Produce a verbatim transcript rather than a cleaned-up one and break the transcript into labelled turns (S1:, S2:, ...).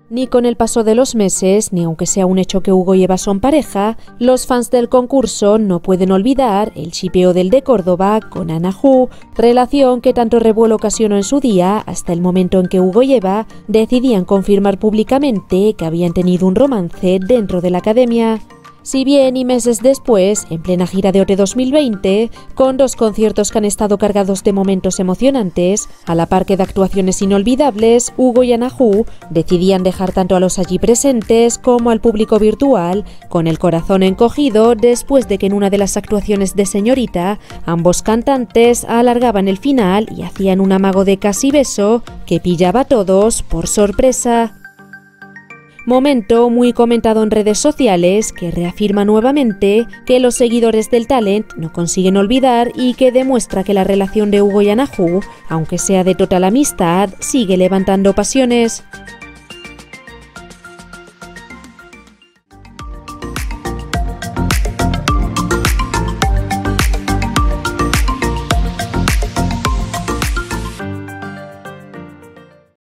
S1: Ni con el paso de los meses, ni aunque sea un hecho que Hugo y Eva son pareja, los fans del concurso no pueden olvidar el shipeo del de Córdoba con Ana Hu, relación que tanto revuelo ocasionó en su día hasta el momento en que Hugo y Eva decidían confirmar públicamente que habían tenido un romance dentro de la academia. Si bien y meses después, en plena gira de O T dos mil veinte, con dos conciertos que han estado cargados de momentos emocionantes, a la par que de actuaciones inolvidables, Hugo y Ana Hu decidían dejar tanto a los allí presentes como al público virtual con el corazón encogido después de que en una de las actuaciones de Señorita, ambos cantantes alargaban el final y hacían un amago de casi beso que pillaba a todos por sorpresa. Momento muy comentado en redes sociales que reafirma nuevamente que los seguidores del talent no consiguen olvidar y que demuestra que la relación de Hugo y Ana Hu, aunque sea de total amistad, sigue levantando pasiones.